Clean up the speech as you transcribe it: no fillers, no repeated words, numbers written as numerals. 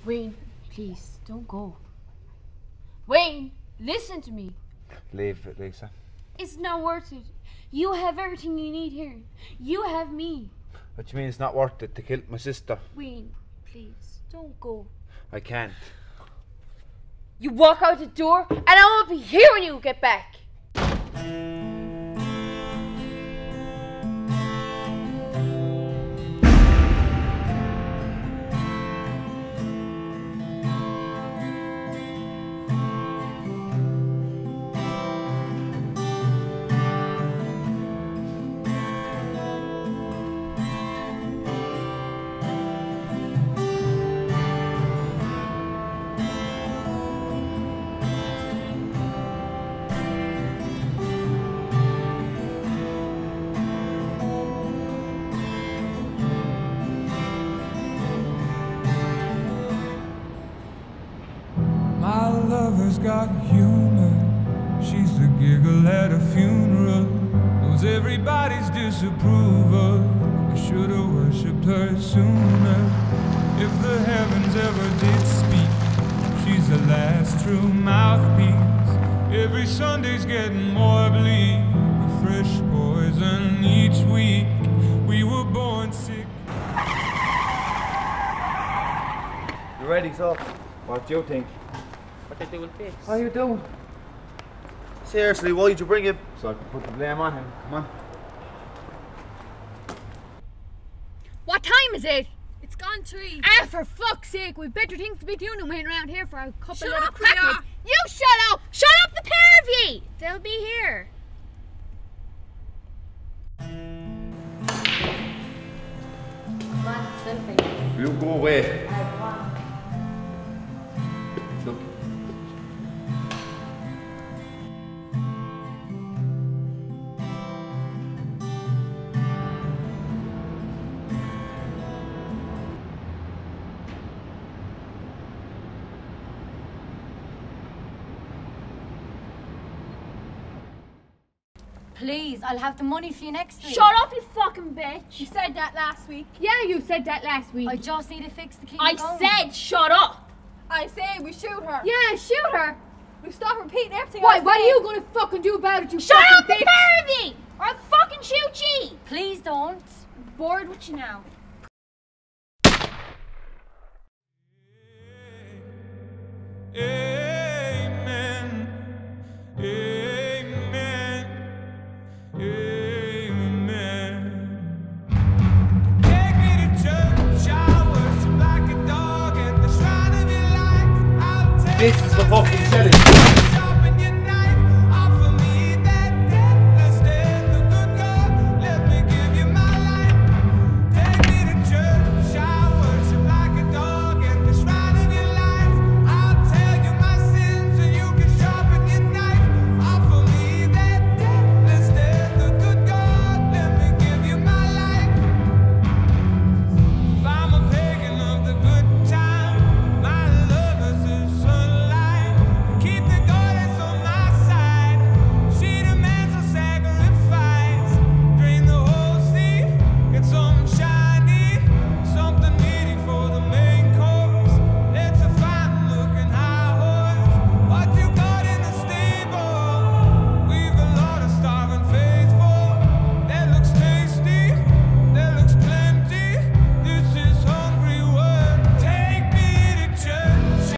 Wayne, please, don't go. Wayne, listen to me. Leave it, Lisa. It's not worth it. You have everything you need here. You have me. What do you mean it's not worth it to kill my sister? Wayne, please, don't go. I can't. You walk out the door and I won't be here when you get back. My lover's got humor. She's the giggle at a funeral. Knows everybody's disapproval. I should've worshipped her sooner. If the heavens ever did speak, she's the last true mouthpiece. Every Sunday's getting more bleak. A fresh poison each week. We were born sick. You ready, so? What do you think? What they do with this? How you doing? Seriously, why'd you bring him? So I can put the blame on him. Come on. What time is it? It's gone 3. Ah, for fuck's sake, we've better things to be doing than waiting around here for a couple Shut of up, crackers. Leah. You shut up! Shut up, the pair of ye! They'll be here. Come on, selfie. You go away. Come on. Look. Please, I'll have the money for you next week. Shut up, you fucking bitch. You said that last week. Yeah, you said that last week. I just need to fix the King I Kong. said shut up. I say we shoot her. Yeah, shoot her. We stop repeating everything. Why? I What are say. you gonna fucking do about it, you Shut fucking up, the bitch? pair of ye, or I'll fucking shoot ye. Please don't. I'm bored with you now. Amen. Amen. Amen. Take me to church. I worship like a dog at the shrine of your light. I'll take This is the fucking challenge.